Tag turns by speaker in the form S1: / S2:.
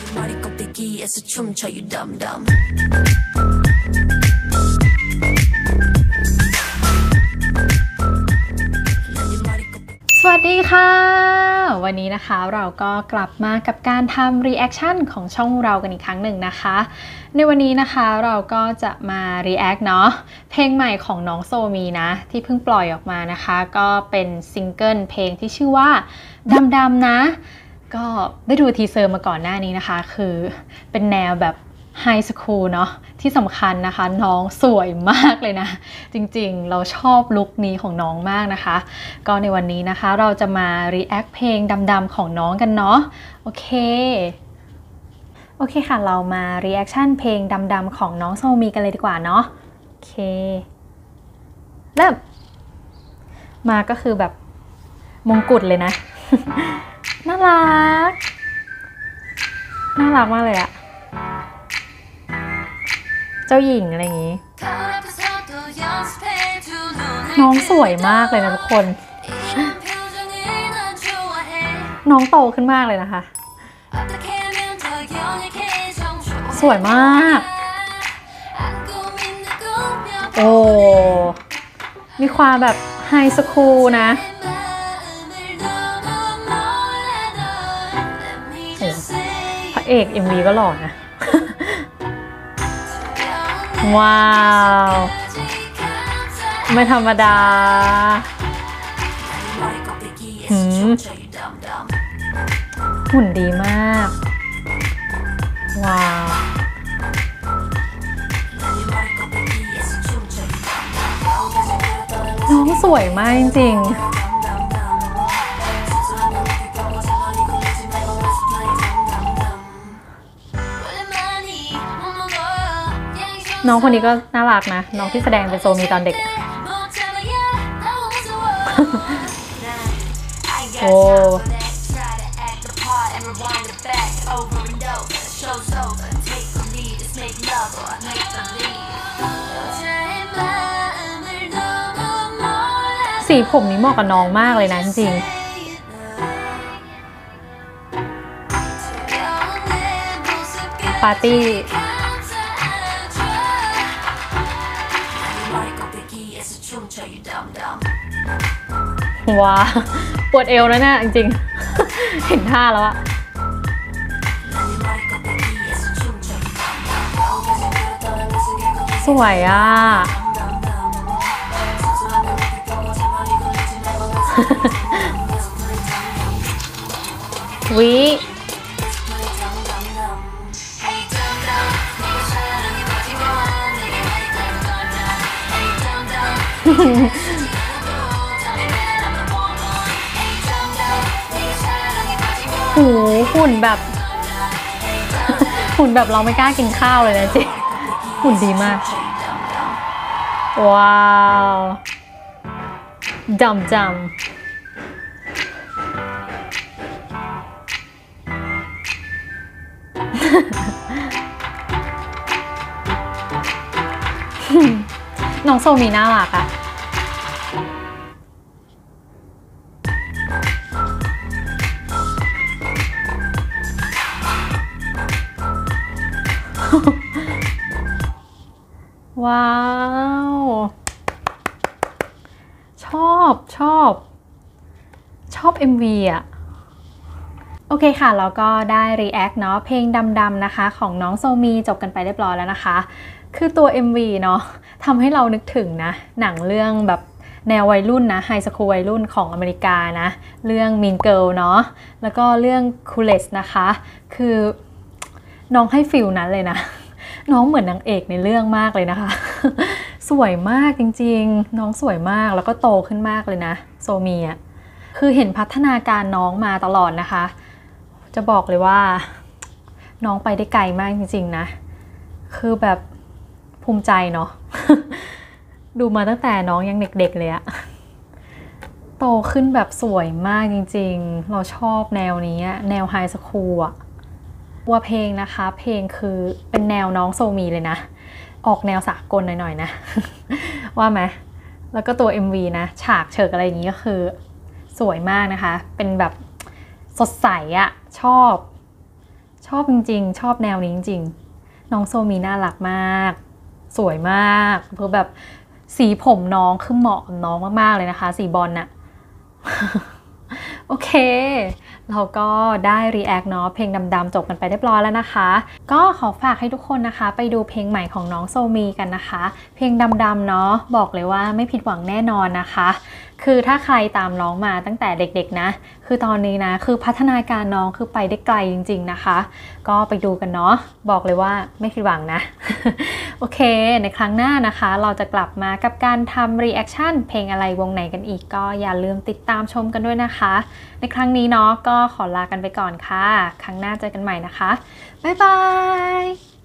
S1: สวัสดีค่ะวันนี้นะคะเราก็กลับมากับการทำรีแอคชั่นของช่องเรากันอีกครั้งหนึ่งนะคะในวันนี้นะคะเราก็จะมารีแอคเนาะเพลงใหม่ของน้องโซมีนะที่เพิ่งปล่อยออกมานะคะก็เป็นซิงเกิลเพลงที่ชื่อว่าดำๆนะก็ได้ดูทีเซอร์มาก่อนหน้านี้นะคะคือเป็นแนวแบบไฮสคูลเนาะที่สำคัญนะคะน้องสวยมากเลยนะจริงๆเราชอบลุคนี้ของน้องมากนะคะก็ในวันนี้นะคะเราจะมารีแอคเพลงดำๆของน้องกันเนาะโอเคค่ะเรามารีแอคชั่นเพลงดำๆของน้องโซมีกันเลยดีกว่าเนาะโอเคเริ่มมาก็คือแบบมงกุฎเลยนะ น่ารักมากเลยอะเจ้าหญิงอะไรอย่างนี้น้องสวยมากเลยนะทุกคนน้องโตขึ้นมากเลยนะคะสวยมากโอ้มีความแบบไฮสคูลนะพระเอก MV ก็หล่อนะว้าวไม่ธรรมดาหุ่นดีมากว้าวน้องสวยมากจริงๆน้องคนนี้ก็น่ารักนะน้องที่แสดงเป็นโซมีตอนเด็กโอ้สีผมนี้เหมาะกับน้องมากเลยนะจริงๆปาร์ตี้ว้าปวดเอวแล้วเนี่ยจริงๆเห็นท่าแล้วอะสวยอะวิโอ้โหหุ่นแบบเราไม่กล้ากินข้าวเลยนะจิหุ่นดีมากว้าวดำน้องโซมีน่ารักอะว้าวชอบ MV อ่ะโอเคค่ะแล้วก็ได้ react เนาะเพลงดำๆนะคะของน้องโซมีจบกันไปเรียบร้อยแล้วนะคะคือตัว MV เนาะทำให้เรานึกถึงนะหนังเรื่องแบบแนววัยรุ่นนะไฮสคูลวัยรุ่นของอเมริกานะเรื่อง Mean Girl เนาะแล้วก็เรื่อง Clueless นะคะคือน้องให้ฟิลนั้นเลยนะน้องเหมือนนางเอกในเรื่องมากเลยนะคะสวยมากจริงๆน้องสวยมากแล้วก็โตขึ้นมากเลยนะโซมีอ่ะคือเห็นพัฒนาการน้องมาตลอดนะคะจะบอกเลยว่าน้องไปได้ไกลมากจริงๆนะคือแบบภูมิใจเนาะ ดูมาตั้งแต่น้องยังเด็กๆเลยอะโตขึ้นแบบสวยมากจริงๆเราชอบแนวนี้แนวไฮสคูลอะว่าเพลงนะคะเพลงคือเป็นแนวน้องโซมีเลยนะออกแนวสากลหน่อยๆนะ ว่าไหมแล้วก็ตัว MV นะฉากเฉิกอะไรอย่างนี้ก็คือสวยมากนะคะเป็นแบบสดใสอะชอบชอบจริงๆชอบแนวนี้จริงๆน้องโซมีน่ารักมากสวยมากเพราะแบบสีผมน้องคือเหมาะกับน้องมากๆเลยนะคะสีบอลน่ะ โอเคเราก็ได้ react เนาะเพลงดำๆจบกันไปเรียบร้อยแล้วนะคะก็ขอฝากให้ทุกคนนะคะไปดูเพลงใหม่ของน้องโซมีกันนะคะเพลงดำๆเนาะบอกเลยว่าไม่ผิดหวังแน่นอนนะคะคือถ้าใครตามน้องมาตั้งแต่เด็กๆนะคือตอนนี้นะคือพัฒนาการน้องคือไปได้ไกลจริงๆนะคะก็ไปดูกันเนาะบอกเลยว่าไม่ผิดหวังนะ โอเคในครั้งหน้านะคะเราจะกลับมากับการทำ reaction เพลงอะไรวงไหนกันอีกก็อย่าลืมติดตามชมกันด้วยนะคะในครั้งนี้เนาะก็ขอลากันไปก่อนค่ะครั้งหน้าเจอกันใหม่นะคะบ๊ายบาย